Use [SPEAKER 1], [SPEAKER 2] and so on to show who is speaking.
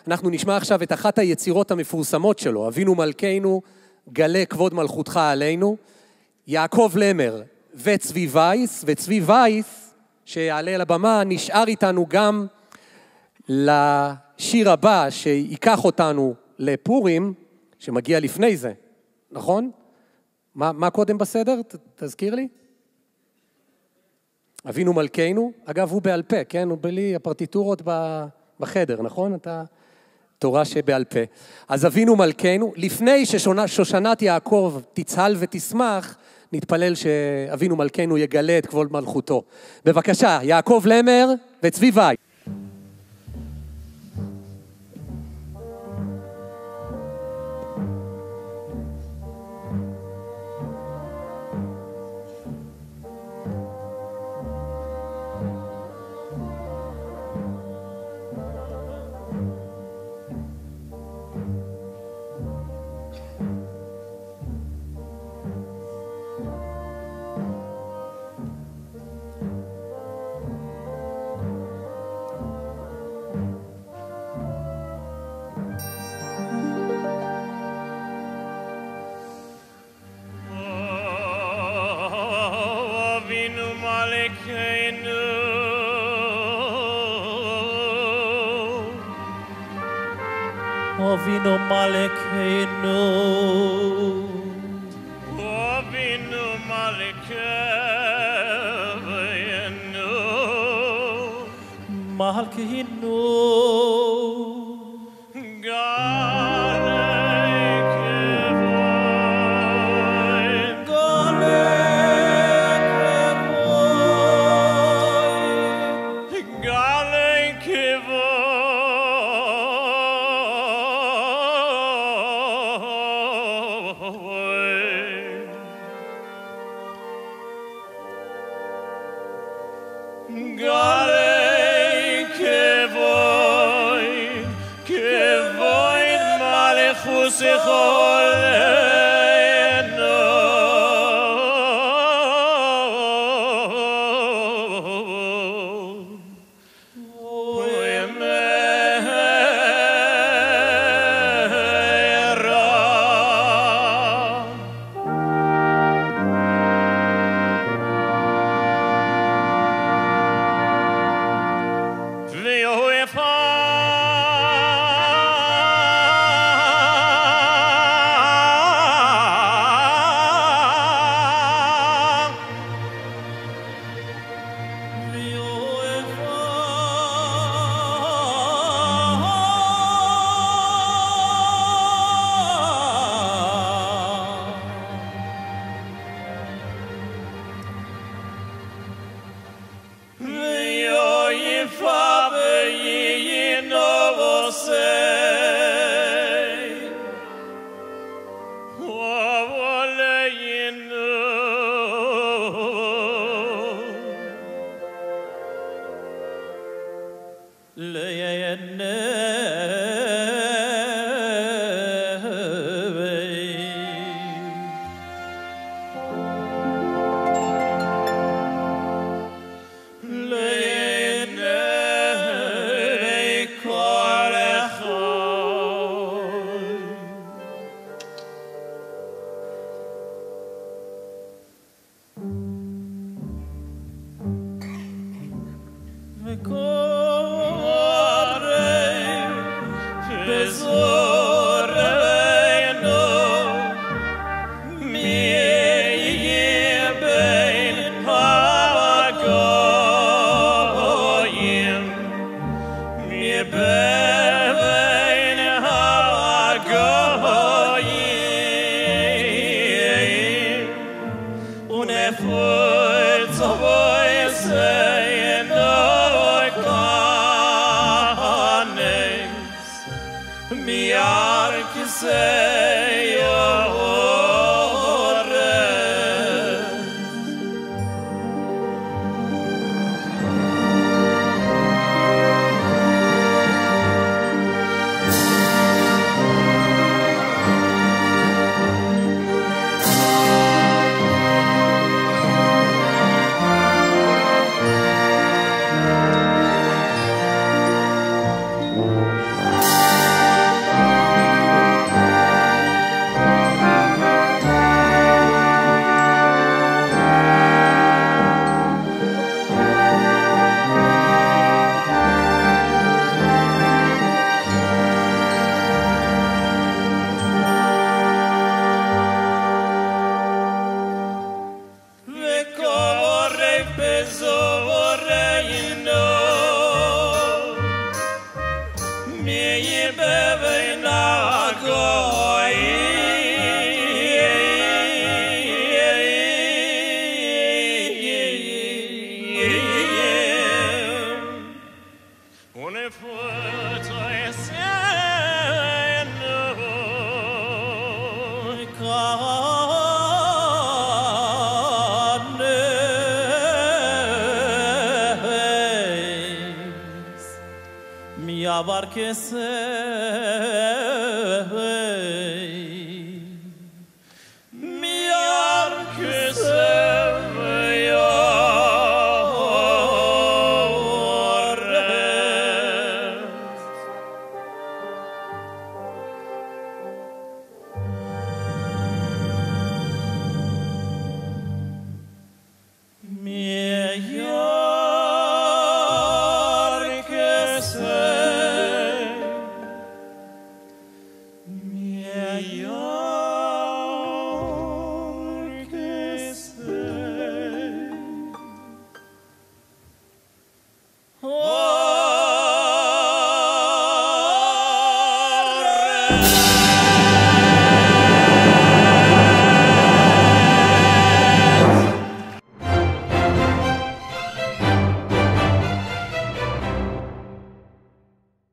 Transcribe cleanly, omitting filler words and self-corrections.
[SPEAKER 1] אנחנו נשמע עכשיו את אחת היצירות המפורסמות שלו, אבינו מלכנו, גלה כבוד מלכותך עלינו, יעקב למר וצבי וייס, וצבי וייס, שיעלה לבמה, נשאר איתנו גם לשיר הבא, שיקח אותנו לפורים, שמגיע לפני זה, נכון? מה קודם בסדר? תזכיר לי? אבינו מלכנו, אגב הוא בעל פה, כן? הוא בלי הפרטיטורות בחדר, נכון? אתה תורה שבעל פה. אז אבינו מלכנו, לפני ששושנת יעקב תצהל ותשמח, נתפלל שאבינו מלכנו יגלה את כבוד מלכותו. בבקשה, יעקב למר וצבי וייס.
[SPEAKER 2] Avinu Malkeinu,
[SPEAKER 3] Avinu Malkeinu,
[SPEAKER 2] Malkeinu, דבר כסף